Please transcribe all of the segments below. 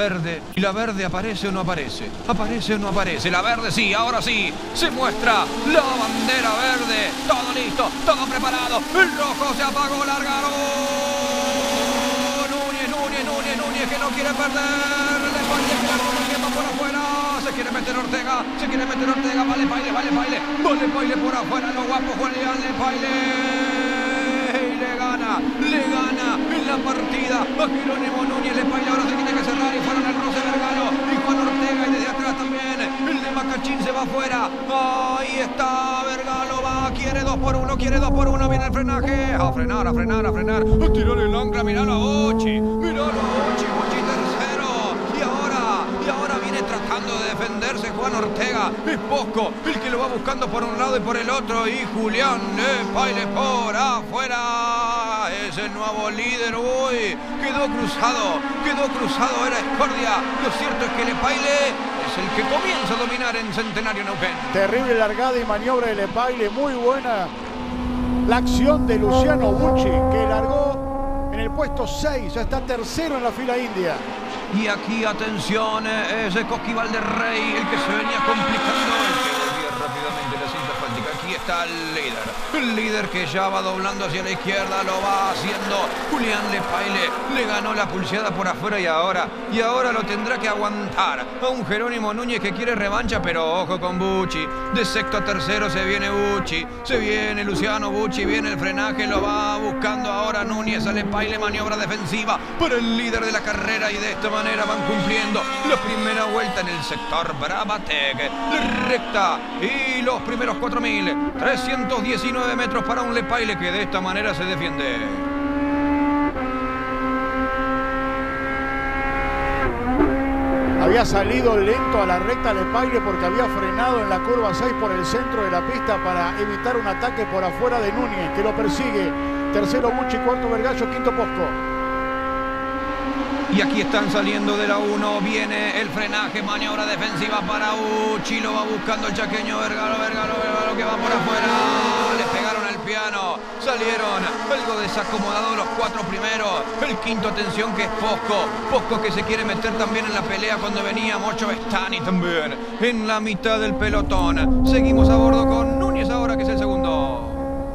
Verde, y la verde aparece o no aparece, aparece o no aparece, la verde sí, ahora sí, se muestra la bandera verde, todo listo, todo preparado, el rojo se apagó, largaron, Núñez que no quiere perder, le parece que va por afuera, se quiere meter Ortega, vale baile por afuera, los guapos Julián Le Paille. Le gana en la partida a Jerónimo Núñez. Le Paille ahora se tiene que cerrar y fueron el roce Vergalo y Juan Ortega y desde atrás también el de Macachín se va afuera. Ahí está Vergalo, quiere 2 por 1, viene el frenaje, a frenar, a tirarle el ancla, miralo a Bucci tercero y ahora viene tratando de defenderse Juan Ortega, es Posco el que lo va buscando por un lado y por el otro y Julián Le Paille por afuera, es el nuevo líder, uy, quedó cruzado, era Escordia, lo cierto es que Le Paille es el que comienza a dominar en Centenario Neuquén. Terrible largada y maniobra de Le Paille, muy buena la acción de Luciano Bucci, que largó en el puesto 6, ya está tercero en la fila india. Y aquí, atención, es Coqui Valderrey el que se venía complicando, el que volvía rápidamente la cinta asfáltica. Aquí está el líder que ya va doblando hacia la izquierda, lo va haciendo Julián Le Paille, le ganó la pulseada por afuera y ahora lo tendrá que aguantar a un Jerónimo Núñez que quiere revancha, pero ojo con Bucci, de sexto a tercero se viene Bucci, se viene Luciano Bucci, viene el frenaje, lo va buscando ahora Núñez a Le Paille, maniobra defensiva para el líder de la carrera y de esta manera van cumpliendo la primera vuelta en el sector Brabatec, la recta y los primeros 4.319 metros para un Le Paille que de esta manera se defiende. Había salido lento a la recta Le Paille porque había frenado en la curva 6 por el centro de la pista para evitar un ataque por afuera de Núñez, que lo persigue. Tercero Bucci, cuarto Vergallo, quinto Posco. Y aquí están saliendo de la 1, viene el frenaje, maniobra defensiva para Bucci, lo va buscando el chaqueño Vergalo que va por afuera, le pegaron al piano, salieron algo desacomodados los 4 primeros, el quinto atención que es Posco que se quiere meter también en la pelea cuando venía Mocho Bestani también en la mitad del pelotón. Seguimos a bordo con Núñez ahora que es el segundo.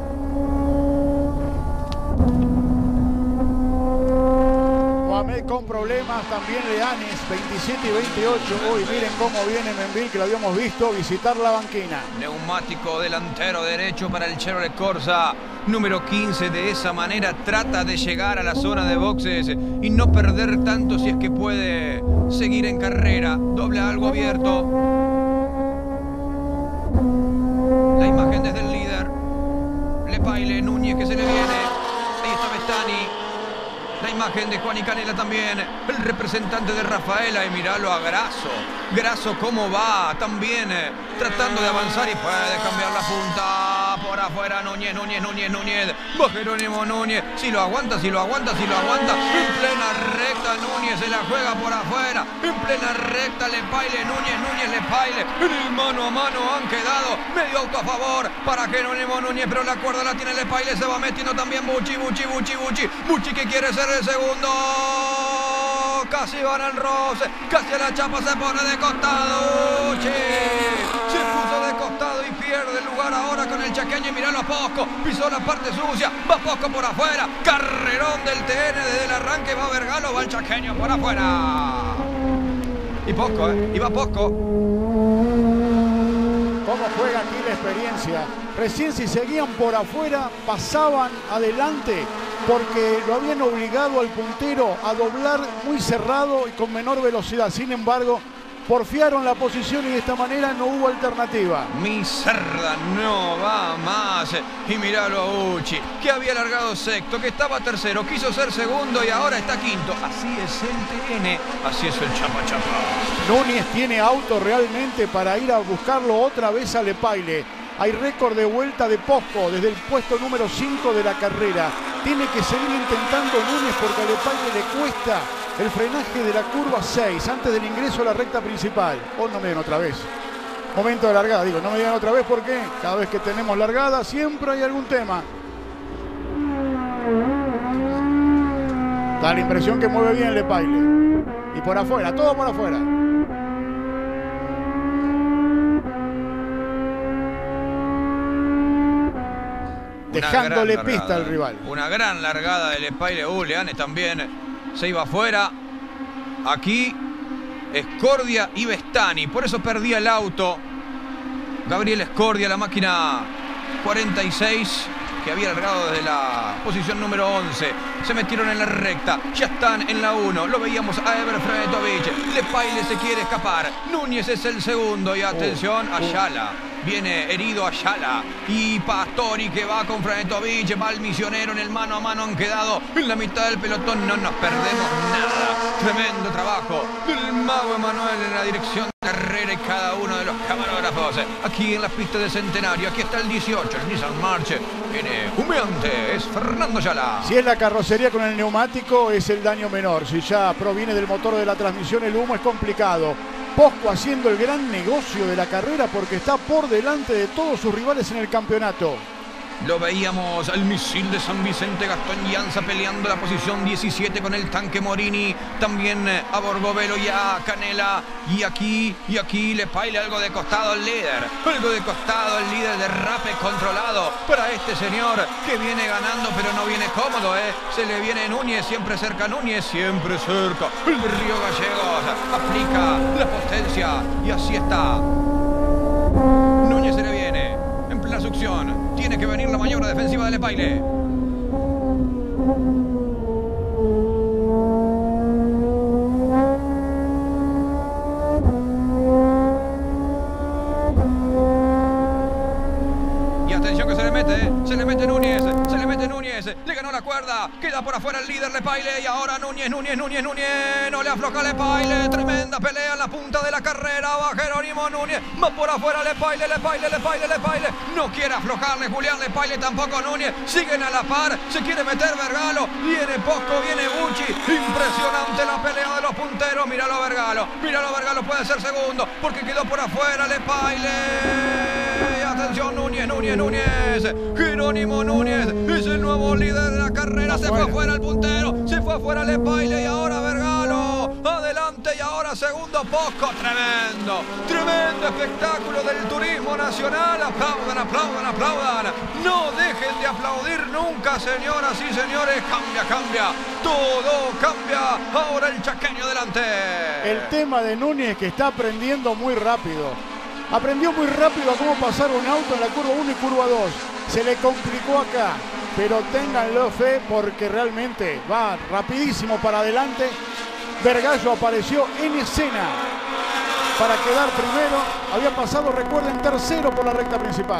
Con problemas también Leanes, 27 y 28. Uy, miren cómo viene Menville, que lo habíamos visto visitar la banquina. Neumático delantero derecho para el Chevrolet Corsa número 15. De esa manera trata de llegar a la zona de boxes y no perder tanto si es que puede seguir en carrera. Doble algo abierto. La imagen desde el líder. Le Paille, Núñez que se le viene. Ahí está Bestani. La imagen de Juan y Canela también, el representante de Rafaela, y miralo a Grasso cómo va, también tratando de avanzar y puede cambiar la punta, por afuera Núñez, va Jerónimo Núñez, si lo aguanta, en plena recta Núñez se la juega por afuera, en plena recta Le Paille, Núñez Le Paille, en el mano a mano han quedado, medio auto a favor para Jerónimo Núñez, pero la cuerda la tiene Le Paille, se va metiendo también Bucci que quiere ser el segundo, casi van al roce, casi a la chapa, se pone de costado, Bucci se puso de costado y pierde el lugar ahora con el chaqueño y miralo a Posco, pisó la parte sucia, va Posco por afuera, carrerón del TN desde el arranque, va Vergalo, va el chaqueño por afuera, y Posco, y va Posco. ¿Cómo juega aquí la experiencia? Recién si seguían por afuera, pasaban adelante porque lo habían obligado al puntero a doblar muy cerrado y con menor velocidad. Sin embargo, porfiaron la posición y de esta manera no hubo alternativa. Mi Cerda no va más. Y miralo a Bucci, que había largado sexto, que estaba tercero, quiso ser segundo y ahora está quinto. Así es el TN, así es el Chapa. Núñez tiene auto realmente para ir a buscarlo otra vez a Le Paille. Hay récord de vuelta de Posco desde el puesto número 5 de la carrera. Tiene que seguir intentando Núñez porque a Le Paille le cuesta el frenaje de la curva 6 antes del ingreso a la recta principal. Oh, no me den otra vez. Momento de largada, digo, no me digan otra vez porque cada vez que tenemos largada siempre hay algún tema. Da la impresión que mueve bien Le Paille. Y por afuera, todo por afuera. Dejándole pista al rival. Una gran largada del Lepaile. Leanes también se iba afuera. Aquí Scordia y Vestani. Por eso perdía el auto Gabriel Scordia, la máquina 46, que había largado desde la posición número 11. Se metieron en la recta, ya están en la 1. Lo veíamos a Ever Frejetovic. Lepaile se quiere escapar. Núñez es el segundo. Y atención, Ayala. Viene herido Ayala. Y Pastori, que va con Frejetovic. Va el misionero en el mano a mano. Han quedado en la mitad del pelotón. No nos perdemos nada. Tremendo trabajo del mago Emanuel en la dirección de carrera y cada uno de los camarógrafos. Aquí en la pista de Centenario. Aquí está el 18, el Nissan March. Viene humeante. Es Fernando Ayala. Si es la carrocería con el neumático, es el daño menor. Si ya proviene del motor de la transmisión, el humo es complicado. Posco haciendo el gran negocio de la carrera porque está por delante de todos sus rivales en el campeonato. Lo veíamos al misil de San Vicente, Gastón Llanza peleando la posición 17 con el tanque Morini. También a Borgovelo y a Canela. Y aquí Lepaile algo de costado al líder. Algo de costado al líder, derrape controlado para este señor que viene ganando pero no viene cómodo, ¿eh? Se le viene Núñez, siempre cerca Núñez, siempre cerca. El de Río Gallegos aplica la potencia y así está. Núñez se le viene en plena succión. Tiene que venir la maniobra defensiva de Lepaile. Y atención que se le mete Núñez, le ganó la cuerda, queda por afuera el líder Lepaile y ahora Núñez, no le afloja Lepaile, tremenda pelea en la punta de la carrera, va Jerónimo Núñez, va por afuera Lepaile, no quiere aflojarle Julián Lepaile, tampoco Núñez, siguen a la par, se quiere meter Vergalo, viene Posco, viene Bucci, impresionante la pelea de los punteros, míralo Vergalo, puede ser segundo, porque quedó por afuera Lepaile. Atención Núñez, Jerónimo Núñez es el nuevo líder de la carrera, se fue afuera el puntero, se fue afuera Lepaile y ahora Vergalo, adelante y ahora segundo Posco, tremendo espectáculo del turismo nacional, aplaudan, no dejen de aplaudir nunca señoras y señores, cambia, todo cambia, ahora el chaqueño adelante. El tema de Núñez que está aprendiendo muy rápido. Aprendió muy rápido a cómo pasar un auto en la curva 1 y curva 2. Se le complicó acá, pero ténganlo fe porque realmente va rapidísimo para adelante. Vergallo apareció en escena para quedar primero. Había pasado, recuerden, tercero por la recta principal.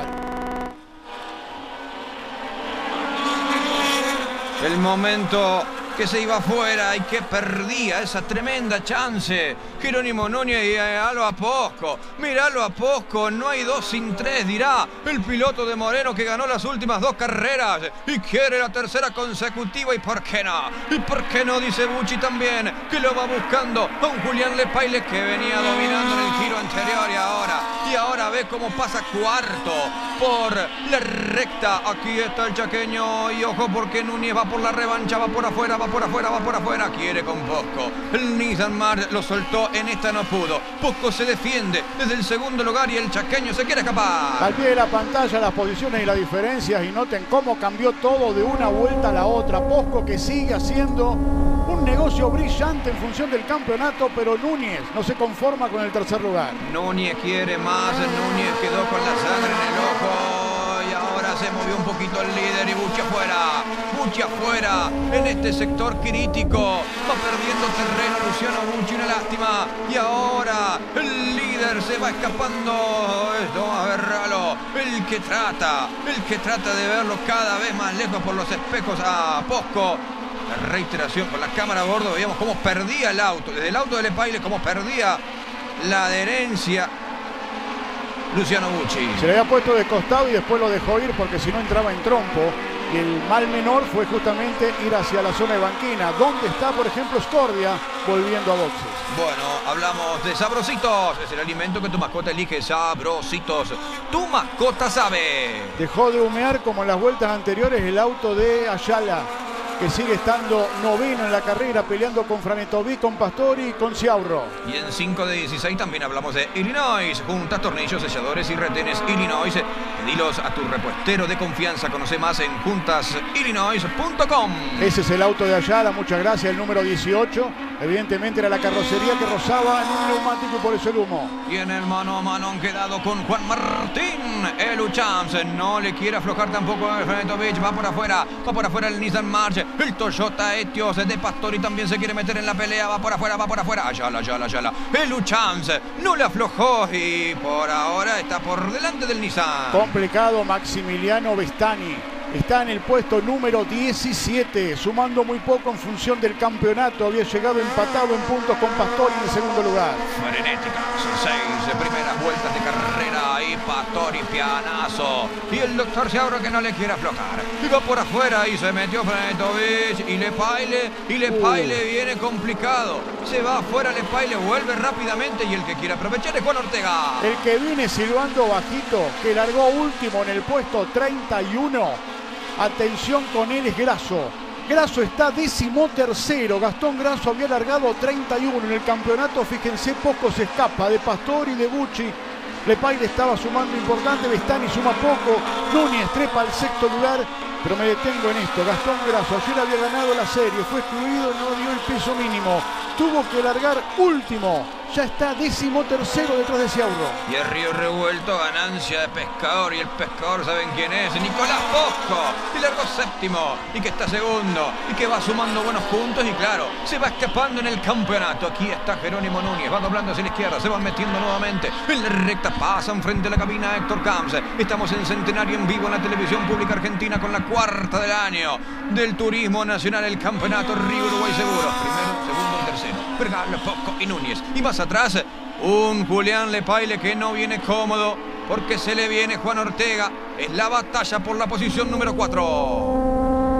El momento que se iba afuera y que perdía esa tremenda chance. Jerónimo Núñez y miralo a Posco, no hay 2 sin 3, dirá el piloto de Moreno que ganó las últimas 2 carreras y quiere la tercera consecutiva. ¿Y por qué no? Dice Bucci también, que lo va buscando a un Julián Lepaile que venía dominando en el giro anterior y ahora ve cómo pasa cuarto por la recta. Aquí está el chaqueño y ojo porque Núñez va por la revancha, va por afuera, quiere con Posco. El Nissan March lo soltó, en esta no pudo. Posco se defiende desde el segundo lugar y el chaqueño se quiere escapar. Al pie de la pantalla las posiciones y las diferencias y noten cómo cambió todo de una vuelta a la otra. Posco que sigue haciendo un negocio brillante en función del campeonato, pero Núñez no se conforma con el tercer lugar. Núñez quiere más, Núñez quedó con la sangre en el ojo y ahora se movió un poquito el líder y Bucci afuera en este sector crítico, va perdiendo terreno Luciano Bucci, una lástima y ahora el líder se va escapando. Esto a Vergalo, el que trata de verlo cada vez más lejos por los espejos a Posco. La reiteración con la cámara a bordo, veíamos cómo perdía el auto, desde el auto de Lepaile, cómo perdía la adherencia Luciano Bucci. Se le había puesto de costado y después lo dejó ir porque si no entraba en trompo. Y el mal menor fue justamente ir hacia la zona de banquina, donde está, por ejemplo, Scordia volviendo a boxes. Bueno, hablamos de Sabrositos. Es el alimento que tu mascota elige, Sabrositos. Tu mascota sabe. Dejó de humear como en las vueltas anteriores el auto de Ayala. que sigue estando noveno en la carrera, peleando con Franetovic, con Pastori y con Ciaurro. Y en 5 de 16 también hablamos de Illinois. Juntas, tornillos, selladores y retenes Illinois. Pedilos a tu repuestero de confianza. Conoce más en juntasillinois.com. Ese es el auto de Ayala, muchas gracias, el número 18. Evidentemente era la carrocería que rozaba en un neumático y por eso el humo. Y en el mano a mano han quedado con Juan Martín. El Uchams no le quiere aflojar tampoco a Franetovic. Va por afuera el Nissan March. El Toyota Etios de Pastori también se quiere meter en la pelea. Va por afuera. Ayala. El Uchams no le aflojó y por ahora está por delante del Nissan. Complicado Maximiliano Vestani. Está en el puesto número 17, sumando muy poco en función del campeonato. Había llegado empatado en puntos con Pastori en el segundo lugar. Frenéticas, 6 primeras vueltas de carrera y Pastori pianazo. Y el doctor Ciaurro que no le quiere aflojar. Y va por afuera y se metió Franetovic y Lepaile viene complicado. Se va afuera Lepaile, vuelve rápidamente y el que quiere aprovechar es Juan Ortega. El que viene silbando bajito, que largó último en el puesto 31. Atención con él, es Grasso. Grasso está 13º. Gastón Grasso había largado 31 en el campeonato. Fíjense, poco se escapa de Pastori y de Bucci. Lepaile estaba sumando importante. Vestani suma poco. Núñez trepa al sexto lugar. Pero me detengo en esto. Gastón Grasso ayer había ganado la serie. Fue excluido, no dio el peso mínimo. Tuvo que largar último. Ya está 13º detrás de Ciaurro. Y el Río Revuelto, ganancia de Pescador. Y el Pescador, ¿saben quién es? Nicolás Bosco. Y largó séptimo. Y que está segundo. Y que va sumando buenos puntos. Y claro, se va escapando en el campeonato. Aquí está Jerónimo Núñez. Va doblando hacia la izquierda. Se van metiendo nuevamente. En la recta pasan frente a la cabina Héctor Camps. Estamos en Centenario en vivo en la televisión pública argentina con la cuarta del año del Turismo Nacional. El campeonato Río Uruguay Seguros. Primero, segundo y tercero. Vergara, Bosco y Núñez. Y más atrás, un Julián Lepaile que no viene cómodo porque se le viene Juan Ortega. Es la batalla por la posición número 4.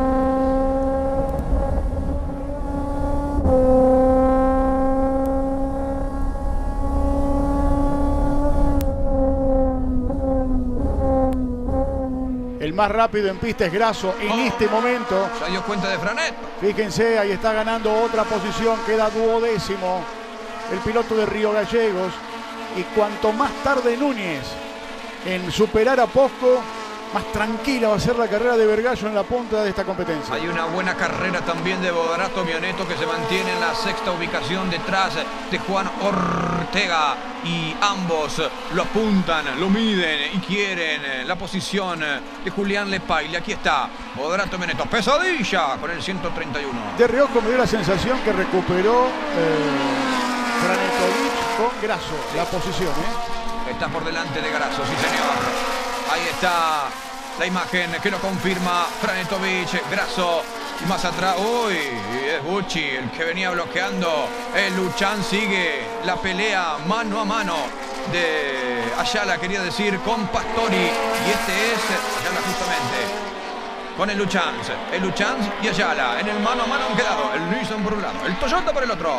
El más rápido en pista es Grasso en este momento. ¿Se dio cuenta de Franet? Fíjense, ahí está ganando otra posición, queda 12º el piloto de Río Gallegos. Y cuanto más tarde Núñez en superar a Posco, más tranquila va a ser la carrera de Vergallo en la punta de esta competencia. Hay una buena carrera también de Bodrato Mioneto que se mantiene en la sexta ubicación detrás de Juan Ortega. Y ambos lo apuntan, lo miden y quieren la posición de Julián Lepaile. Aquí está Bodrato Mioneto, pesadilla con el 131. De reojo me dio la sensación que recuperó Franetovic con Grasso la posición. Está por delante de Grasso, sí señor. Ahí está la imagen que lo confirma Franetovic, Grasso. Y más atrás, uy, es Bucci el que venía bloqueando. El Luchán sigue la pelea mano a mano de Ayala, quería decir, con Pastori. Y este es Ayala justamente. Con el Luchán y Ayala. En el mano a mano han quedado el Nissan por un lado, el Toyota por el otro.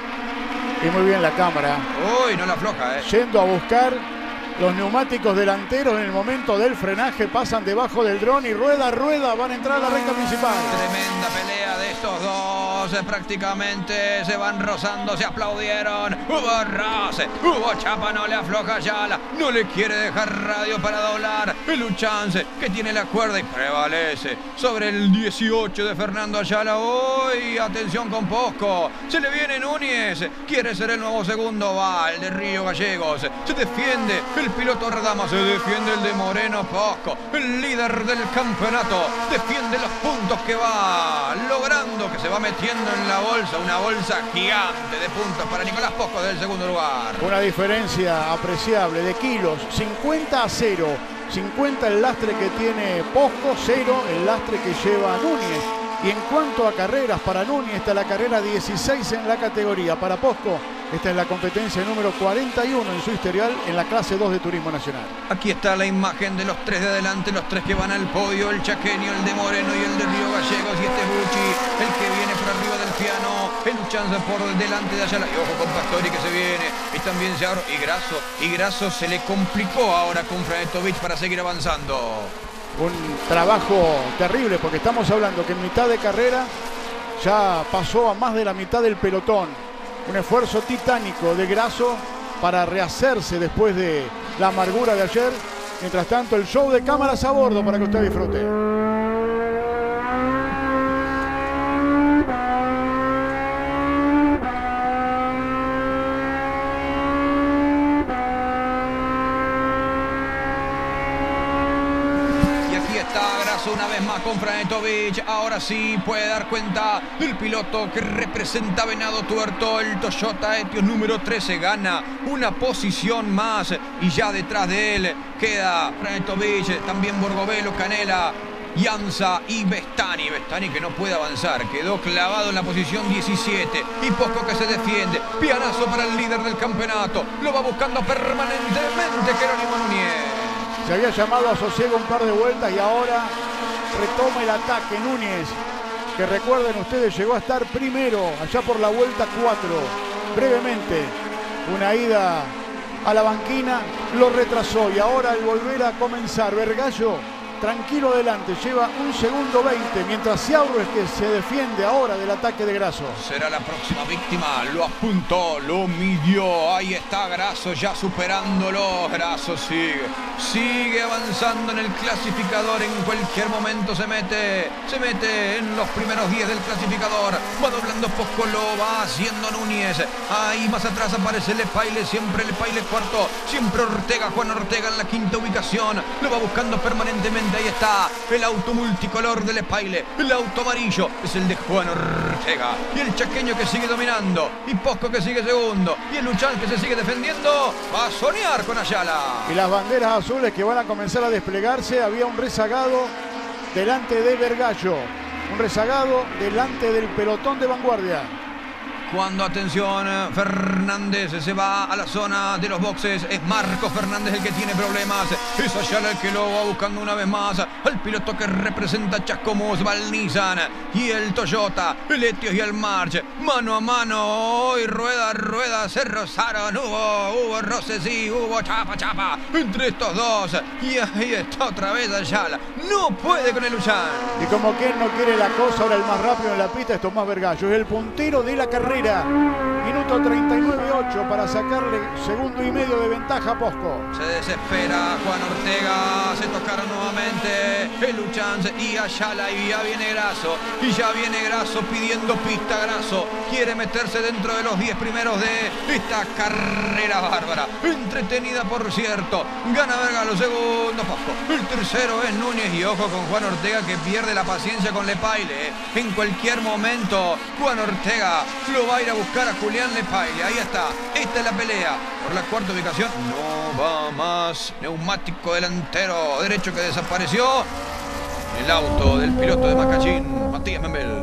Y muy bien la cámara. Uy, no la afloja, Yendo a buscar los neumáticos delanteros en el momento del frenaje, pasan debajo del dron y rueda, van a entrar a la recta principal. Tremenda pelea de estos dos, prácticamente se van rozando, se aplaudieron. Hubo roce, hubo chapa, no le afloja Ayala, no le quiere dejar radio para doblar. El Uchance que tiene la cuerda y prevalece sobre el 18 de Fernando Ayala. Hoy, atención con Posco, se le viene Núñez, quiere ser el nuevo segundo, va el de Río Gallegos, se defiende el piloto Radama, se defiende el de Moreno Posco, el líder del campeonato, defiende los puntos que va logrando, que se va metiendo en la bolsa, una bolsa gigante de puntos para Nicolás Posco del segundo lugar. Una diferencia apreciable de kilos, 50-0, 50 el lastre que tiene Posco, 0 el lastre que lleva Núñez. Y en cuanto a carreras, para Núñez está la carrera 16 en la categoría, para Posco esta es la competencia número 41 en su historial en la clase 2 de Turismo Nacional. Aquí está la imagen de los tres de adelante, los tres que van al podio, el chaqueño, el de Moreno y el de Río Gallegos. Y este es Bucci, el que viene por arriba del piano, el Uchanza por delante de Ayala. Y ojo con Pastori que se viene, y también Ciaurro y Grasso se le complicó ahora con Franetovic para seguir avanzando. Un trabajo terrible, porque estamos hablando que en mitad de carrera ya pasó a más de la mitad del pelotón. Un esfuerzo titánico de Grasso para rehacerse después de la amargura de ayer. Mientras tanto, el show de cámaras a bordo para que usted disfrute. Una vez más con Franetovic. Ahora sí puede dar cuenta del piloto que representa Venado Tuerto. El Toyota Etios número 13 gana una posición más. Y ya detrás de él queda Franetovic, también Borgovelo, Canela, Ianza y Bestani. Bestani que no puede avanzar. Quedó clavado en la posición 17. Y Posco que se defiende. Pianazo para el líder del campeonato. Lo va buscando permanentemente Jerónimo Núñez. Se había llamado a sosiego un par de vueltas y ahora retoma el ataque Núñez, que recuerden ustedes llegó a estar primero allá por la vuelta 4. Brevemente, una ida a la banquina lo retrasó y ahora al volver a comenzar, Vergallo tranquilo delante, lleva 1 segundo 20, mientras Ciauro es que se defiende ahora del ataque de Grasso. Será la próxima víctima, lo apuntó, lo midió, ahí está Grasso ya superándolo. Grasso sigue avanzando en el clasificador, en cualquier momento se mete en los primeros 10 del clasificador. Va doblando Posco, lo va haciendo Núñez, ahí más atrás aparece Lepaile, siempre Lepaile cuarto, siempre Ortega, Juan Ortega en la quinta ubicación, lo va buscando permanentemente. Ahí está el auto multicolor de Lepaile, el auto amarillo es el de Juan Ortega y el chaqueño que sigue dominando y Posco que sigue segundo y el Luchán que se sigue defendiendo. Va a soñar con Ayala y las banderas azules que van a comenzar a desplegarse. Había un rezagado delante de Vergallo, un rezagado delante del pelotón de vanguardia. Cuando, atención, Fernández se va a la zona de los boxes. Es Marcos Fernández el que tiene problemas. Es Ayala el que lo va buscando una vez más al piloto que representa Chascomús, Valnizan y el Toyota, el Etios y el March. Mano a mano, hoy rueda, se rozaron. Hubo roces, sí, hubo chapa entre estos dos. Y ahí está otra vez Ayala. No puede con el Luchán. Y como quien no quiere la cosa, ahora el más rápido en la pista es Tomás Vergallo. Es el puntero de la carrera. Minuto 39.8 para sacarle 1,5 segundos de ventaja a Posco. Se desespera Juan Ortega, se tocaron nuevamente el Luchán y Ayala y ya viene Grasso pidiendo pista. Grasso quiere meterse dentro de los 10 primeros de esta carrera bárbara, entretenida por cierto. Gana Vergallo, segundo Posco, el tercero es Núñez y ojo con Juan Ortega que pierde la paciencia con Lepaile. En cualquier momento Juan Ortega lo va a ir a buscar a Julián Lepaile. Ahí está, esta es la pelea por la cuarta ubicación. No va más, neumático delantero derecho que desapareció. El auto del piloto de Macachín, Matías Membel.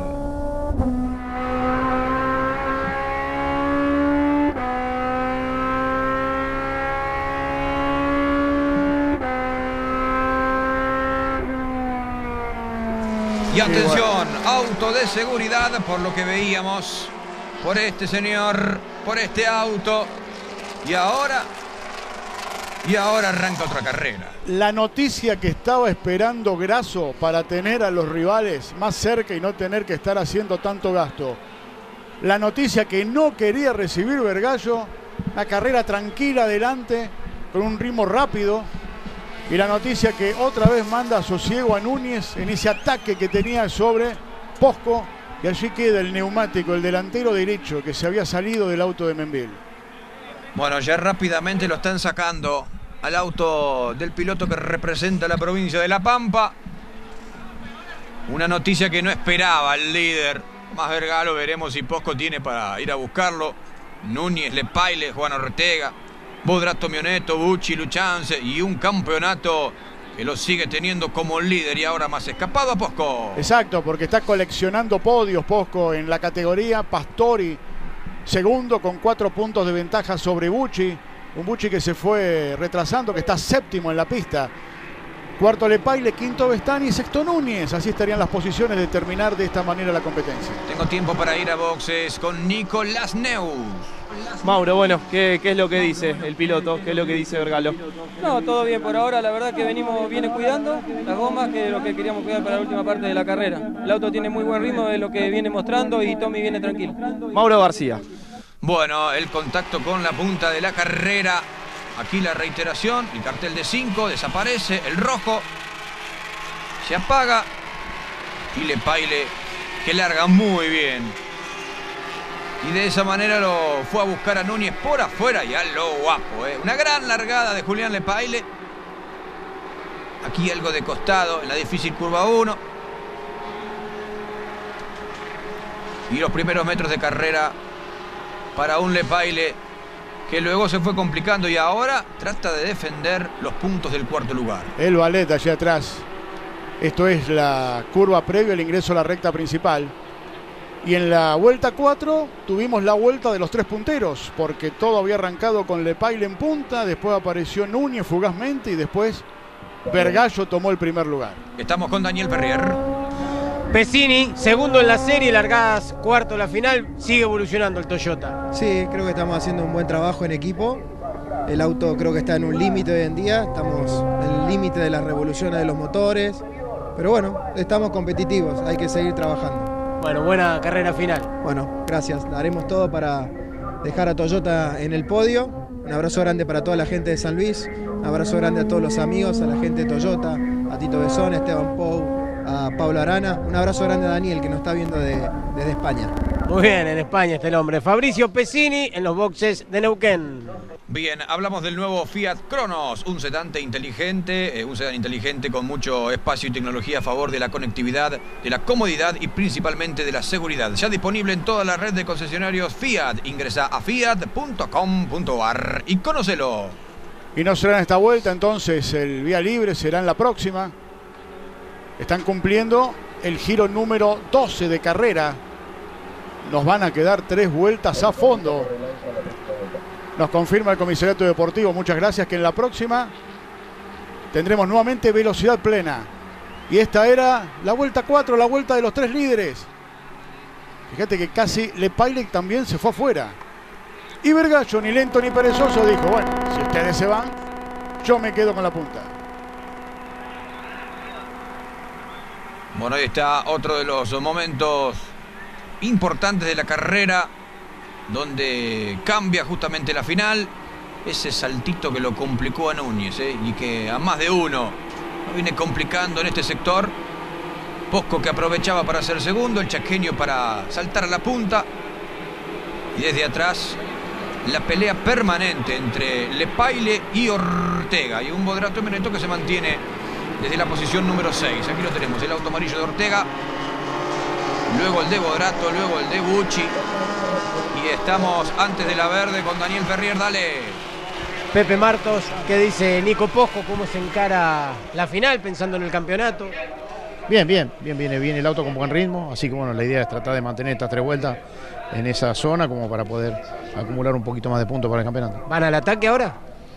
Y atención, auto de seguridad por lo que veíamos, por este señor, por este auto. Y ahora arranca otra carrera. La noticia que estaba esperando Grasso para tener a los rivales más cerca y no tener que estar haciendo tanto gasto. La noticia que no quería recibir Vergallo, una carrera tranquila adelante, con un ritmo rápido. Y la noticia que otra vez manda a sosiego a Núñez en ese ataque que tenía sobre Posco. Y allí queda el neumático, el delantero derecho que se había salido del auto de Membel. Bueno, ya rápidamente lo están sacando al auto del piloto que representa la provincia de La Pampa. Una noticia que no esperaba el líder. Más Vergallo, veremos si Posco tiene para ir a buscarlo. Núñez, Lepaile, Juan Ortega, Bodrato, Mioneto, Bucci, Luchanze y un campeonato que lo sigue teniendo como líder y ahora más escapado a Posco. Exacto, porque está coleccionando podios Posco en la categoría. Pastori segundo con 4 puntos de ventaja sobre Bucci. Un Bucci que se fue retrasando, que está séptimo en la pista. Cuarto Lepaile, quinto Bestani y sexto Núñez. Así estarían las posiciones de terminar de esta manera la competencia. Tengo tiempo para ir a boxes con Nicolás Neus. Mauro, bueno, ¿qué es lo que dice el piloto? ¿Qué es lo que dice Vergalo? No, todo bien por ahora, la verdad que viene cuidando las gomas, que es lo que queríamos cuidar para la última parte de la carrera. El auto tiene muy buen ritmo de lo que viene mostrando y Tommy viene tranquilo. Mauro García. Bueno, el contacto con la punta de la carrera. Aquí la reiteración, el cartel de 5 desaparece, el rojo se apaga y Lepaille que larga muy bien. Y de esa manera lo fue a buscar a Núñez por afuera y a lo guapo, ¿eh? Una gran largada de Julián Lepaille. Aquí algo de costado en la difícil curva 1. Y los primeros metros de carrera para un Lepaille que luego se fue complicando y ahora trata de defender los puntos del cuarto lugar. El ballet allá atrás. Esto es la curva previa al ingreso a la recta principal. Y en la vuelta 4 tuvimos la vuelta de los 3 punteros, porque todo había arrancado con Lepaille en punta, después apareció Núñez fugazmente y después Vergallo tomó el primer lugar. Estamos con Daniel Perrier. Pesini, segundo en la serie, largadas cuarto en la final, sigue evolucionando el Toyota. Sí, creo que estamos haciendo un buen trabajo en equipo. El auto creo que está en un límite hoy en día, estamos en el límite de las revoluciones de los motores, pero bueno, estamos competitivos, hay que seguir trabajando. Bueno, buena carrera final. Bueno, gracias, haremos todo para dejar a Toyota en el podio. Un abrazo grande para toda la gente de San Luis, un abrazo grande a todos los amigos, a la gente de Toyota, a Tito Besón, a Esteban Pou, a Pablo Arana. Un abrazo grande a Daniel, que nos está viendo desde España. Muy bien, en España este nombre. Fabricio Pesini en los boxes de Neuquén. Bien, hablamos del nuevo Fiat Cronos, un sedán inteligente con mucho espacio y tecnología a favor de la conectividad, de la comodidad y principalmente de la seguridad. Ya disponible en toda la red de concesionarios Fiat. Ingresa a fiat.com.ar y conócelo. Y no será en esta vuelta, entonces el vía libre será en la próxima. Están cumpliendo el giro número 12 de carrera. Nos van a quedar 3 vueltas a fondo. Nos confirma el comisariato deportivo, muchas gracias, que en la próxima tendremos nuevamente velocidad plena. Y esta era la vuelta 4, la vuelta de los 3 líderes. Fíjate que casi Lepaille también se fue afuera. Y Vergallo, ni lento ni perezoso, dijo, bueno, si ustedes se van, yo me quedo con la punta. Bueno, ahí está otro de los momentos importantes de la carrera, donde cambia justamente la final. Ese saltito que lo complicó a Núñez, y que a más de uno lo viene complicando en este sector. Posco que aprovechaba para ser segundo, el chaqueño para saltar a la punta. Y desde atrás la pelea permanente entre Lepaille y Ortega. Y un Bodrato Menetto que se mantiene desde la posición número 6. Aquí lo tenemos, el auto amarillo de Ortega. Luego el de Bodrato, luego el de Bucci. Y estamos antes de la verde con Daniel Perrier, dale. Pepe Martos, ¿qué dice Nico Posco? ¿Cómo se encara la final pensando en el campeonato? Bien, viene el auto con buen ritmo, así que bueno, la idea es tratar de mantener estas 3 vueltas en esa zona como para poder acumular un poquito más de puntos para el campeonato. ¿Van al ataque ahora?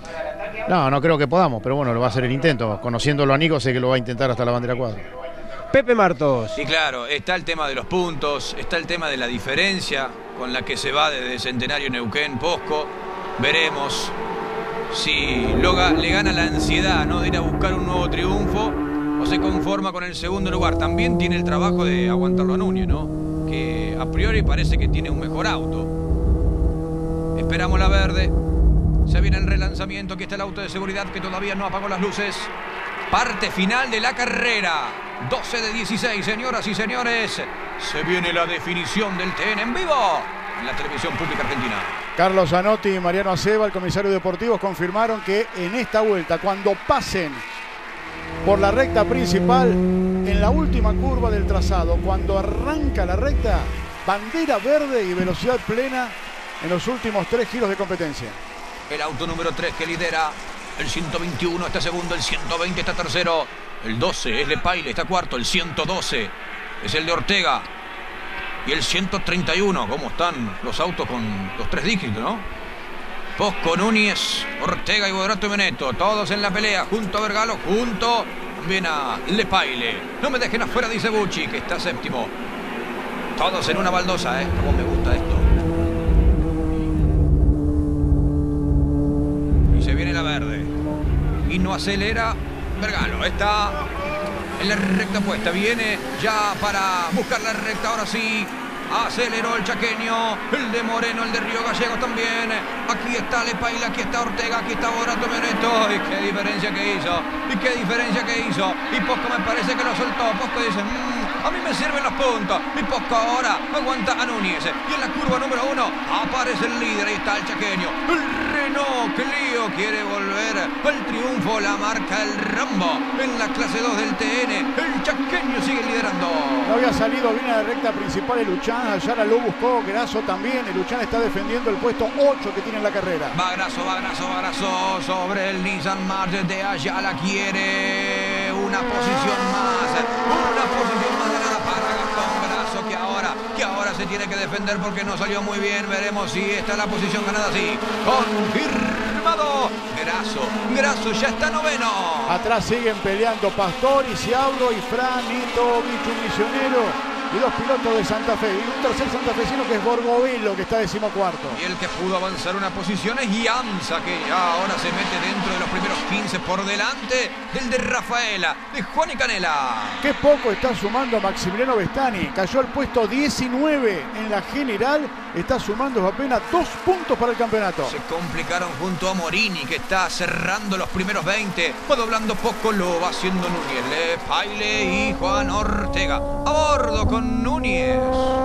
No creo que podamos, pero bueno, lo va a hacer el intento. Conociéndolo a Nico, sé que lo va a intentar hasta la bandera cuadra. Pepe Martos. Y claro, está el tema de los puntos, está el tema de la diferencia con la que se va desde Centenario Neuquén, Posco. Veremos si le gana la ansiedad, ¿no?, de ir a buscar un nuevo triunfo o se conforma con el segundo lugar. También tiene el trabajo de aguantarlo a Núñez, ¿no?, que a priori parece que tiene un mejor auto. Esperamos la verde. Se viene el relanzamiento. Aquí está el auto de seguridad que todavía no apagó las luces. Parte final de la carrera. 12 de 16, señoras y señores. Se viene la definición del TN en vivo en la televisión pública argentina. Carlos Zanotti y Mariano Aceba, el comisario deportivo, confirmaron que en esta vuelta, cuando pasen por la recta principal, en la última curva del trazado, cuando arranca la recta, bandera verde y velocidad plena en los últimos 3 giros de competencia. El auto número 3 que lidera, el 121 está segundo, el 120 está tercero, el 12 es Lepaille, está cuarto, el 112 es el de Ortega y el 131. ¿Cómo están los autos con los 3 dígitos, no? Posco, Núñez, Ortega y Bodrato Menetto, todos en la pelea, junto a Vergalo, junto también a Lepaille. No me dejen afuera, dice Bucci, que está séptimo. Todos en una baldosa, Como me gusta esto. No acelera Vergalo. Está en la recta puesta. Viene ya para buscar la recta. Ahora sí. Aceleró el chaqueño, el de Moreno, el de Río Gallegos también. Aquí está Lepaile, aquí está Ortega, aquí está Borato Mioneto. Y qué diferencia que hizo, y qué diferencia que hizo. Y Posco me parece que lo soltó. Posco dice, a mí me sirven los puntos. Y Posco ahora aguanta a Núñez. Y en la curva número 1 aparece el líder. Ahí está el chaqueño. El Renault Clio quiere volver al triunfo. La marca el Rambo en la clase 2 del TN. El chaqueño sigue liderando. No había salido bien a la recta principal el Luchán. Ayala lo buscó, Grasso también. El Luchán está defendiendo el puesto 8 que tiene en la carrera. Va Grasso sobre el Nissan March de Ayala. Quiere una posición más ganada para Gastón Grasso, que ahora se tiene que defender porque no salió muy bien. Veremos si está la posición ganada. Sí, confirmado. Grasso ya está noveno. Atrás siguen peleando Pastori, Ciabro y Fran, Nito, Bicho Misionero. Y dos pilotos de Santa Fe. Y un tercer santafesino que es Borgovelo, que está 14º. Y el que pudo avanzar una posición es Ianza, que ya ahora se mete dentro de los primeros 15 por delante del de Rafaela, de Juan y Canela. Qué poco está sumando Maximiliano Vestani. Cayó al puesto 19 en la general. Está sumando apenas 2 puntos para el campeonato. Se complicaron junto a Morini, que está cerrando los primeros 20. Va doblando poco, lo va haciendo Núñez, Lepaile y Juan Ortega. A bordo con Núñez.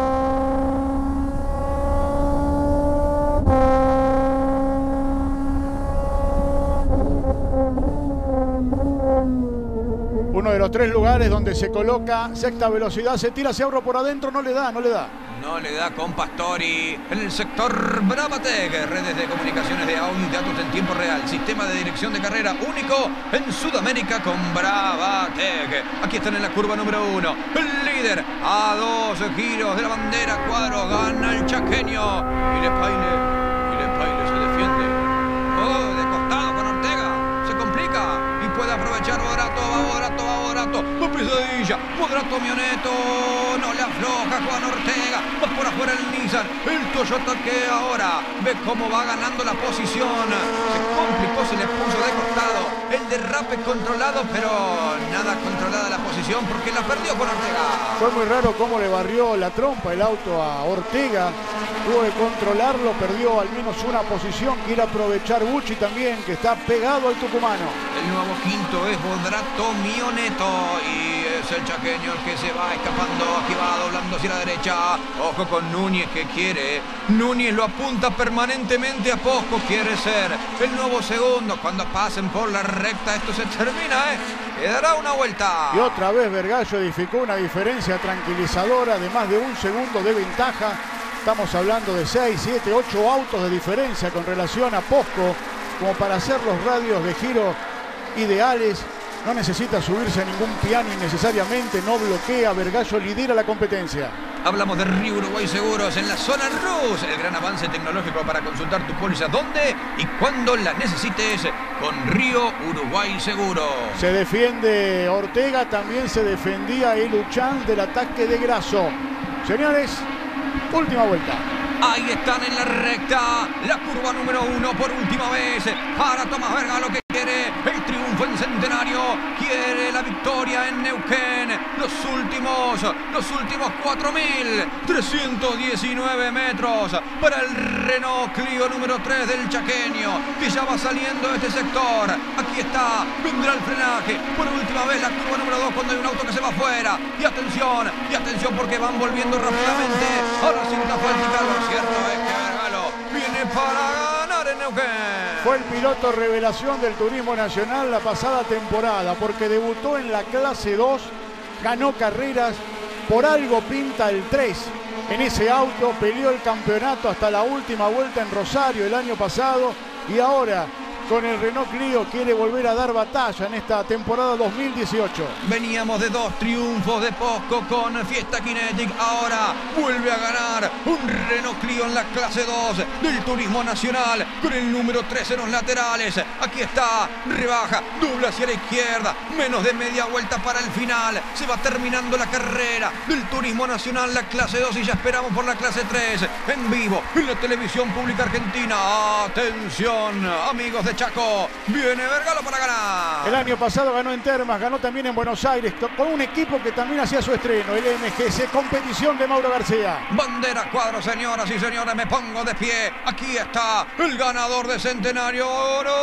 Uno de los 3 lugares donde se coloca sexta velocidad. Se tira Ciabro por adentro, no le da. No le da con Pastori en el sector Bravatec. Redes de comunicaciones de audio y datos en tiempo real. Sistema de dirección de carrera único en Sudamérica con Bravatec. Aquí están en la curva número 1. El líder a 2 giros de la bandera. Cuadro gana el chaqueño. Y Lepaile se defiende. Oh, de costado con Ortega. Se complica y puede aprovechar Borato. Pesadilla. Borato Mioneto. No le afloja Juan Ortega. Va por afuera el Nissan. El Toyota que ahora ve cómo va ganando la posición. Se complicó, se le puso de costado. El derrape controlado, pero nada controlada la posición porque la perdió Juan Ortega. Fue muy raro cómo le barrió la trompa el auto a Ortega. Tuvo que controlarlo, perdió al menos una posición. Quiere aprovechar Bucci también, que está pegado al tucumano. El nuevo quinto es Borato Mioneto y es el chaqueño el que se va escapando. Aquí va doblando hacia la derecha. Ojo con Núñez que quiere. Núñez lo apunta permanentemente a Posco. Quiere ser el nuevo segundo. Cuando pasen por la recta esto se termina, Quedará una vuelta. Y otra vez Vergallo edificó una diferencia tranquilizadora de más de 1 segundo de ventaja. Estamos hablando de 6, 7, 8 autos de diferencia con relación a Posco, como para hacer los radios de giro ideales. No necesita subirse a ningún piano innecesariamente, no bloquea, Vergallo lidera la competencia. Hablamos de Río Uruguay Seguros en la zona RUS, el gran avance tecnológico para consultar tu póliza donde y cuando la necesites con Río Uruguay Seguros. Se defiende Ortega, también se defendía el Luchán del ataque de Grasso. Señores, última vuelta. Ahí están en la recta, la curva número 1 por última vez para Tomás Vergalo que quiere el triunfo en Centenario, quiere la victoria en Neuquén, los últimos 4.319 metros para el Renault Clio número 3 del chaqueño, que ya va saliendo de este sector. Aquí está, vendrá el frenaje, por última vez la curva número 2 cuando hay un auto que se va afuera, y atención porque van volviendo rápidamente a la cinta asfáltica. Lo cierto es que Vergalo viene para ganar en Neuquén. Fue el piloto revelación del turismo nacional la pasada temporada porque debutó en la clase 2, ganó carreras, por algo pinta el 3 en ese auto, peleó el campeonato hasta la última vuelta en Rosario el año pasado y ahora con el Renault Clio quiere volver a dar batalla en esta temporada 2018. Veníamos de 2 triunfos de Posco con Fiesta Kinetic, ahora vuelve a ganar un Renault Clio en la clase 2 del Turismo Nacional con el número 3 en los laterales. Aquí está, rebaja, dobla hacia la izquierda, menos de media vuelta para el final. Se va terminando la carrera del Turismo Nacional, la clase 2 y ya esperamos por la clase 3 en vivo en la televisión pública argentina. Atención, amigos de de Chaco. Viene Vergalo para ganar. El año pasado ganó en Termas, ganó también en Buenos Aires, con un equipo que también hacía su estreno, el MGC, competición de Mauro García. Bandera cuadro, señoras y señores, me pongo de pie. Aquí está el ganador de Centenario. ¡Ganó!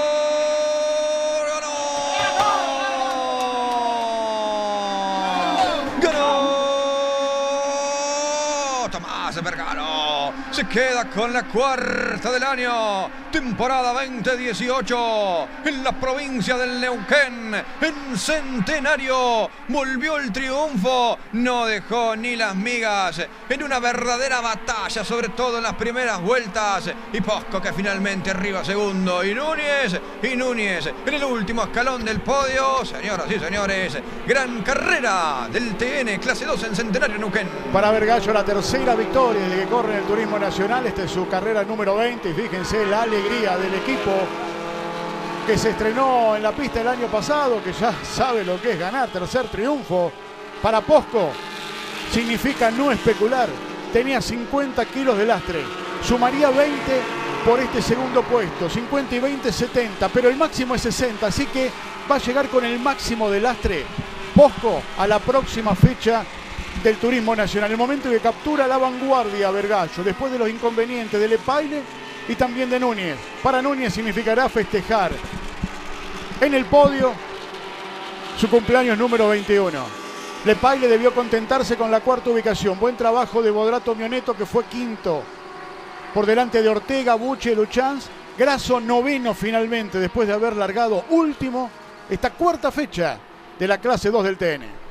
Tomás Vergalo se queda con la cuarta del año, temporada 2018 en la provincia del Neuquén, en Centenario. Volvió el triunfo, no dejó ni las migas, en una verdadera batalla, sobre todo en las primeras vueltas. Y Posco, que finalmente arriba segundo, y Núñez en el último escalón del podio. Señoras y señores, gran carrera del TN clase 2 en Centenario Neuquén. Para Vergallo, la tercera victoria desde que corre en el turismo nacional. Esta es su carrera número 20 y fíjense la alegría del equipo que se estrenó en la pista el año pasado, que ya sabe lo que es ganar. Tercer triunfo para Posco significa no especular. Tenía 50 kilos de lastre, sumaría 20 por este segundo puesto, 50 y 20, 70, pero el máximo es 60, así que va a llegar con el máximo de lastre Posco a la próxima fecha del turismo nacional. El momento que captura la vanguardia Vergallo, después de los inconvenientes de Lepaile y también de Núñez. Para Núñez significará festejar en el podio su cumpleaños número 21. Lepaile debió contentarse con la cuarta ubicación. Buen trabajo de Bodrato Mioneto, que fue quinto, por delante de Ortega, Buche, Luchans. Grasso noveno finalmente, después de haber largado último esta cuarta fecha de la clase 2 del TN.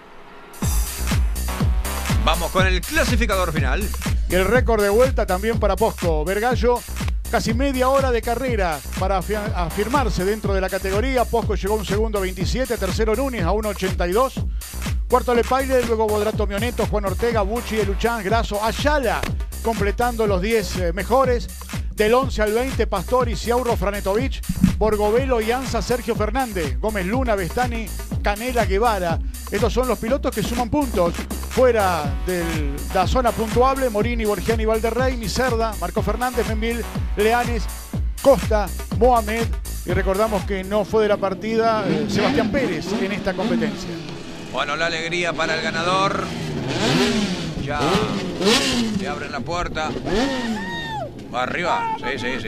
Vamos con el clasificador final. Y el récord de vuelta también para Posco. Vergallo, casi media hora de carrera para afirmarse dentro de la categoría. Posco llegó a un segundo 27, tercero Núñez a 1.82. Cuarto Lepaile, luego Bodrato Mioneto, Juan Ortega, Bucci, Luchán, Grasso, Ayala, completando los 10 mejores. Del 11 al 20, Pastori, Ciaurro, Franetovich, Borgovelo y Anza, Sergio Fernández, Gómez Luna, Bestani, Canela, Guevara. Estos son los pilotos que suman puntos. Fuera de la zona puntuable, Morini, Borgiani, Valderrey, Micerda, Marco Fernández, Menville, Leanes, Costa, Mohamed. Y recordamos que no fue de la partida Sebastián Pérez en esta competencia. Bueno, la alegría para el ganador. Ya le abren la puerta. Va arriba, sí. ¿En el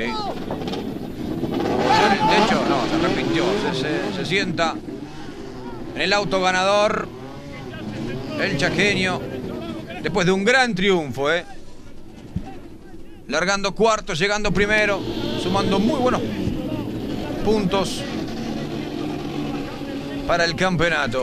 techo? No, se arrepintió. Se sienta en el auto ganador. El chaqueño, después de un gran triunfo, largando cuarto, llegando primero, sumando muy buenos puntos para el campeonato.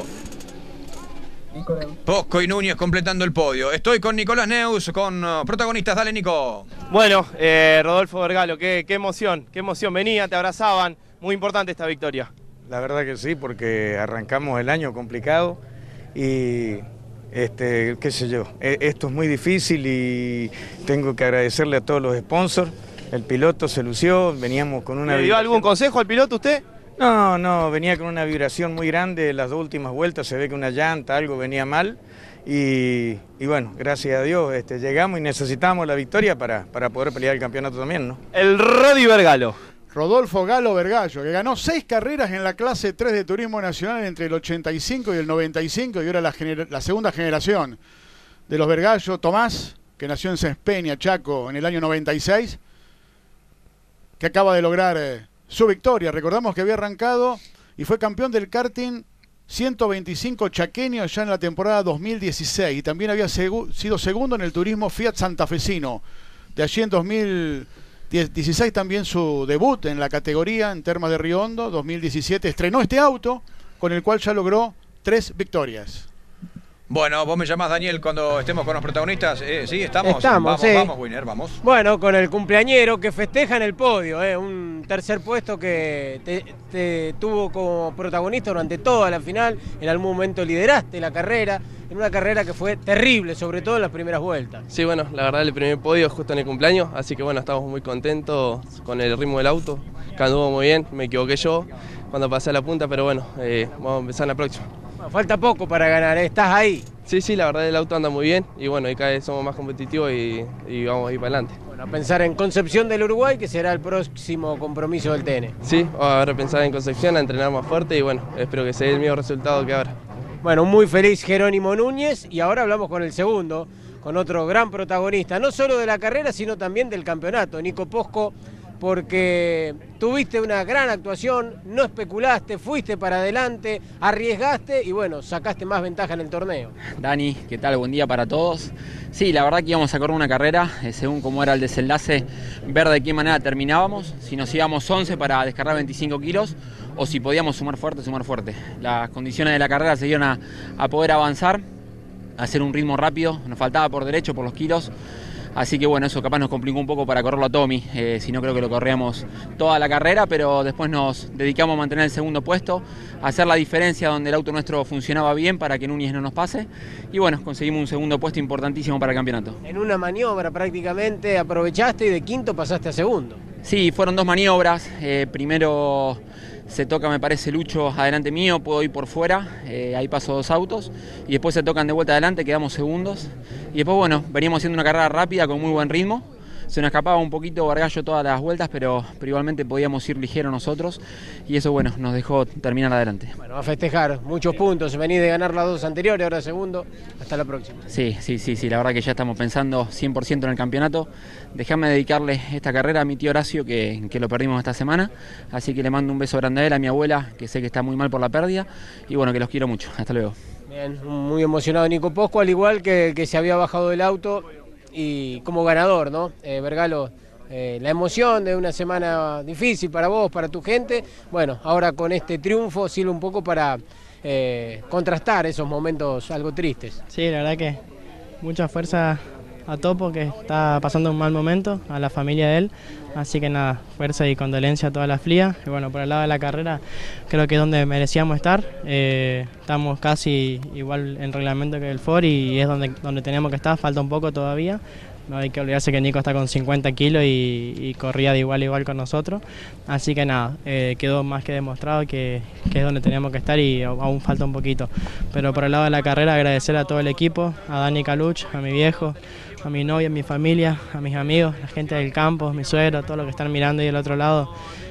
Posco y Núñez completando el podio. Estoy con Nicolás Neus, con protagonistas. Dale, Nico. Bueno, Rodolfo Vergalo, qué emoción, venía, te abrazaban. Muy importante esta victoria. La verdad que sí, porque arrancamos el año complicado y qué sé yo, esto es muy difícil y tengo que agradecerle a todos los sponsors. El piloto se lució, veníamos con una... ¿Le dio algún consejo al piloto usted? No, venía con una vibración muy grande. Las dos últimas vueltas se ve que una llanta, algo venía mal y bueno, gracias a Dios llegamos y necesitamos la victoria para poder pelear el campeonato también, ¿no? El Rodi Vergalo. Rodolfo Galo Vergallo, que ganó 6 carreras en la clase 3 de Turismo Nacional entre el 85 y el 95 y ahora la segunda generación de los Vergallo. Tomás, que nació en Sespeña, Chaco, en el año 96, que acaba de lograr su victoria. Recordamos que había arrancado y fue campeón del karting 125 chaqueño ya en la temporada 2016 y también había sido segundo en el turismo Fiat santafesino. De allí en 2016 también su debut en la categoría en Termas de Río Hondo. 2017 estrenó este auto con el cual ya logró 3 victorias. Bueno, vos me llamás, Daniel, cuando estemos con los protagonistas. Sí, estamos. Vamos, sí. Vamos, Winner, vamos. Bueno, con el cumpleañero que festeja en el podio, un tercer puesto que te tuvo como protagonista durante toda la final. En algún momento lideraste la carrera, en una carrera que fue terrible, sobre todo en las primeras vueltas. Sí, bueno, la verdad el primer podio justo en el cumpleaños, así que bueno, estamos muy contentos con el ritmo del auto, que anduvo muy bien, me equivoqué yo cuando pasé a la punta, pero bueno, vamos a empezar en la próxima. Falta poco para ganar, estás ahí. Sí, la verdad el auto anda muy bien y bueno, y cada vez somos más competitivos y vamos a ir para adelante. Bueno, A pensar en Concepción del Uruguay, que será el próximo compromiso del TN. Sí, ahora pensar en Concepción, a entrenar más fuerte y bueno, espero que se dé el mismo resultado que ahora. Bueno, muy feliz Jerónimo Núñez y ahora hablamos con el segundo, con otro gran protagonista, no solo de la carrera, sino también del campeonato, Nico Posco, porque tuviste una gran actuación, no especulaste, fuiste para adelante, arriesgaste y bueno, sacaste más ventaja en el torneo. Dani, ¿qué tal? Buen día para todos. Sí, la verdad que íbamos a correr una carrera, según cómo era el desenlace, ver de qué manera terminábamos, si nos íbamos 11 para descargar 25 kilos o si podíamos sumar fuerte, sumar fuerte. Las condiciones de la carrera se dieron a poder avanzar, a hacer un ritmo rápido, nos faltaba por derecho, por los kilos. Así que bueno, eso capaz nos complicó un poco para correrlo a Tommy, si no creo que lo corríamos toda la carrera, pero después nos dedicamos a mantener el segundo puesto, a hacer la diferencia donde el auto nuestro funcionaba bien para que Núñez no nos pase, y bueno, conseguimos un segundo puesto importantísimo para el campeonato. En una maniobra prácticamente aprovechaste y de quinto pasaste a segundo. Sí, fueron dos maniobras, primero se toca, me parece, Lucho adelante mío, puedo ir por fuera, ahí paso dos autos, y después se tocan de vuelta adelante, quedamos segundos, y después bueno, veníamos haciendo una carrera rápida con muy buen ritmo, se nos escapaba un poquito Bargallo todas las vueltas, pero igualmente podíamos ir ligero nosotros, y eso bueno, nos dejó terminar adelante. Bueno, a festejar, muchos puntos, venís de ganar las dos anteriores, ahora segundo, hasta la próxima. Sí, la verdad que ya estamos pensando 100% en el campeonato. Déjame dedicarle esta carrera a mi tío Horacio, que lo perdimos esta semana, así que le mando un beso grande a él, a mi abuela, que sé que está muy mal por la pérdida, y bueno, que los quiero mucho. Hasta luego. Bien, muy emocionado Nico Posco, al igual que se había bajado del auto y como ganador, ¿no? Vergalo, la emoción de una semana difícil para vos, para tu gente, bueno, ahora con este triunfo sirve un poco para contrastar esos momentos algo tristes. Sí, la verdad que mucha fuerza a Topo, que está pasando un mal momento, a la familia de él, así que nada, fuerza y condolencia a toda la FLIA. Y bueno, por el lado de la carrera creo que es donde merecíamos estar, estamos casi igual en reglamento que el Ford y es donde teníamos que estar, falta un poco todavía. No hay que olvidarse que Nico está con 50 kilos y corría de igual a igual con nosotros, así que nada, quedó más que demostrado que es donde teníamos que estar y aún falta un poquito. Pero por el lado de la carrera agradecer a todo el equipo, a Dani Caluch, a mi viejo, a mi novia, a mi familia, a mis amigos, la gente del campo, mi suegro, todos los que están mirando ahí del otro lado,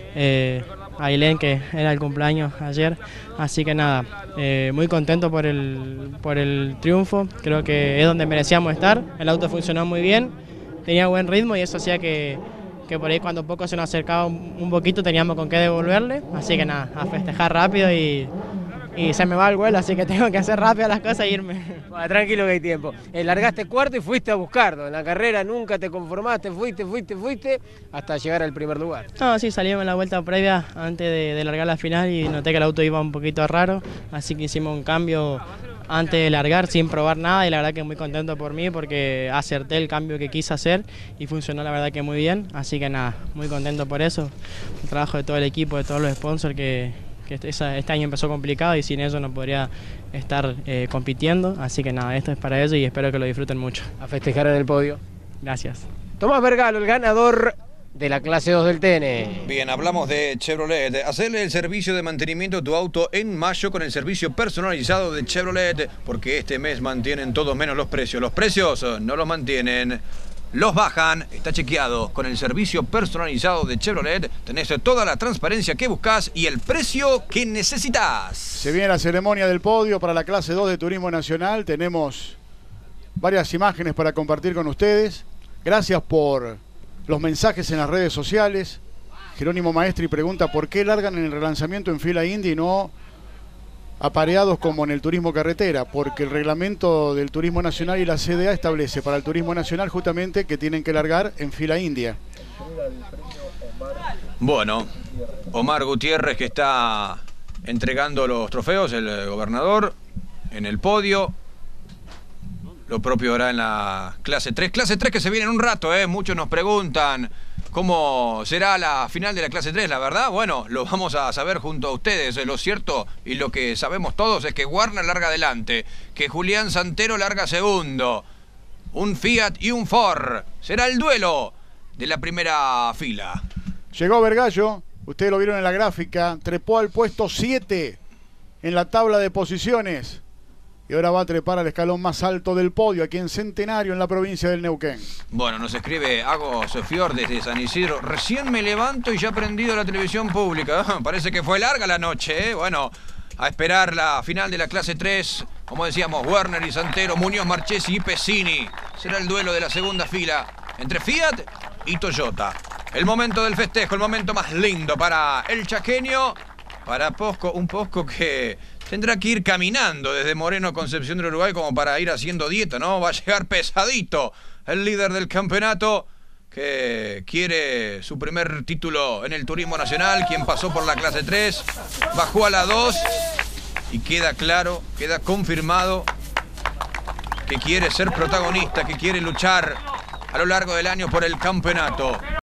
a Ailén, que era el cumpleaños ayer, así que nada, muy contento por el triunfo, creo que es donde merecíamos estar, el auto funcionó muy bien, tenía buen ritmo y eso hacía que por ahí cuando poco se nos acercaba un poquito teníamos con qué devolverle, así que nada, a festejar rápido y se me va el vuelo, así que tengo que hacer rápido las cosas e irme. Bueno, tranquilo que hay tiempo. Largaste cuarto y fuiste a buscarlo. En la carrera nunca te conformaste, fuiste hasta llegar al primer lugar. No, sí, salimos en la vuelta previa antes de largar la final y noté que el auto iba un poquito raro, así que hicimos un cambio antes de largar sin probar nada y la verdad que muy contento por mí porque acerté el cambio que quise hacer y funcionó la verdad que muy bien, así que nada, muy contento por eso. El trabajo de todo el equipo, de todos los sponsors que este año empezó complicado y sin eso no podría estar compitiendo, así que nada, esto es para ellos y espero que lo disfruten mucho. A festejar en el podio. Gracias. Tomás Vergalo, el ganador de la clase 2 del TN. Bien, hablamos de Chevrolet. Hacerle el servicio de mantenimiento a tu auto en mayo con el servicio personalizado de Chevrolet, porque este mes mantienen todos menos los precios. Los precios no los mantienen, los bajan, está chequeado. Con el servicio personalizado de Chevrolet tenés toda la transparencia que buscas y el precio que necesitas. Se viene la ceremonia del podio para la clase 2 de Turismo Nacional. Tenemos varias imágenes para compartir con ustedes. Gracias por los mensajes en las redes sociales. Jerónimo Maestri pregunta por qué largan en el relanzamiento en fila Indy y no apareados como en el turismo carretera, porque el reglamento del turismo nacional y la CDA establece para el turismo nacional justamente que tienen que largar en fila india. Bueno, Omar Gutiérrez que está entregando los trofeos, el gobernador, en el podio. Lo propio hará en la clase 3. Clase 3 que se viene en un rato, muchos nos preguntan cómo será la final de la clase 3, la verdad, bueno, lo vamos a saber junto a ustedes. Lo cierto y lo que sabemos todos es que Warner larga adelante, que Julián Santero larga segundo, un Fiat y un Ford. Será el duelo de la primera fila. Llegó Vergallo, ustedes lo vieron en la gráfica, trepó al puesto 7 en la tabla de posiciones. Y ahora va a trepar al escalón más alto del podio, aquí en Centenario, en la provincia del Neuquén. Bueno, nos escribe Agos Fior desde San Isidro. Recién me levanto y ya he prendido la televisión pública. Parece que fue larga la noche, ¿eh? Bueno, a esperar la final de la clase 3. Como decíamos, Werner y Santero, Muñoz, Marchesi y Pesini. Será el duelo de la segunda fila entre Fiat y Toyota. El momento del festejo, el momento más lindo para el chaqueño. Para Posco, un Posco que tendrá que ir caminando desde Moreno, Concepción del Uruguay, como para ir haciendo dieta, ¿no? Va a llegar pesadito el líder del campeonato, que quiere su primer título en el turismo nacional, quien pasó por la clase 3, bajó a la 2 y queda claro, queda confirmado que quiere ser protagonista, que quiere luchar a lo largo del año por el campeonato.